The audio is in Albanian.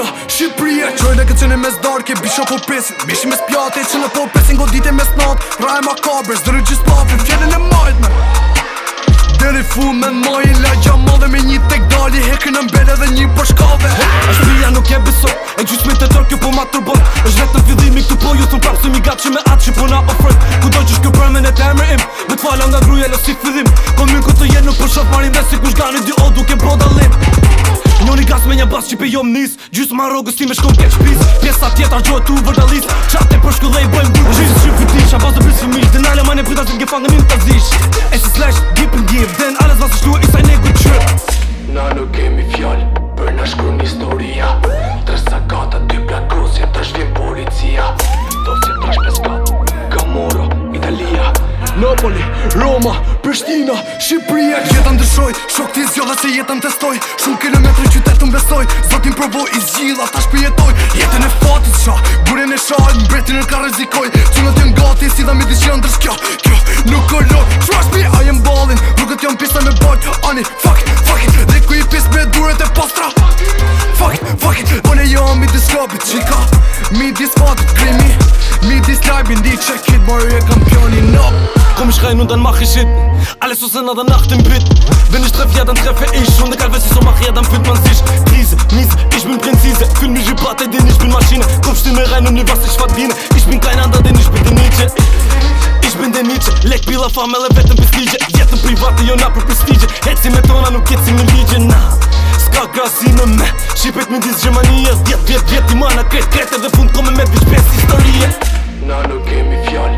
Shqipëria Qojnë e këtë qenë mes darke, bisha po pesin Mishi mes pjate, që në po pesin Godite mes nat, raj makabres Dërë gjys papin, fjellin e majt me Deri fu me majin lagja madhe Me një tek dali, hekin në mbele dhe një për shkave Shpia nuk e besoj, e gjysmit e tërë kjo po ma tërbon është vetë në fillimi këtu po ju thun prap se mi gatë që me atë që po na ofrojt Kudo që shkjo përmen e të emër im Me t'fala nga gruja lo si fillim Kon min këtë jenë nuk për shof marin dhe si kush gani dy o duke bro dalim Njoni gas me një bas që pe jom nis Gjysë ma rogës si me shkom keq pis Pjesa tjetra gjojë tu vërdalis Qate për shkullej bojmë bu Gjysë që fytisha bazë blis fëmish Den ale mane prita që t'ge fangë min të zish E që slash deep and give Den ales vasë shtu e isaj ne good trip Na nuk kemi fjall Për na shkru një historia Tresa gata, dy plakosje Trash vjen policia Dosje trash peskat Kamoro, Italia Napoli, Roma, Prishtina, Shqipëria Jeta ndryshoj, shok t'i zgjodhe se jetën testoj Shumë kilometri qytetën besoj Zotin provoj, i zgjila, ta shpijetoj Jetën e fatit qa, burin e shaj Mbretin e ka rezikoj Qënët jen gati, si dha midis qëndrës kjo Nuk koloj, trust me, I am ballin Rrugët jam pista me bajt, ani Fuck it, dhe ku i pis me duret e postra Fuck it, one jam midis klubit qika Midis fatit krimi Midis lajbin di që Kiddmarioo e kampioni Kom ich rein und dann mach ich Hit Alles aus einer Nacht im Pit Wenn ich treff, ja dann treffe ich Und egal was ich so mache, ja dann fühlt man sich Krise, miese, ich bin Präzise Fühl mich wie Partei, denn ich bin Maschine Kopfstimme rein und nie was ich verdiene Ich bin kein anderer, denn ich bin der Nietzsche Ich bin der Nietzsche Lek bila famele vetëm për stigje Jetën private jo na për prestigje Heci me tona nuk jeci me ligje Na Ska krasi në me Shqipet me disë Gjermania 10 vjet i mana kret Krete dhe fund kome me 25 historie Na nuk kemi fjall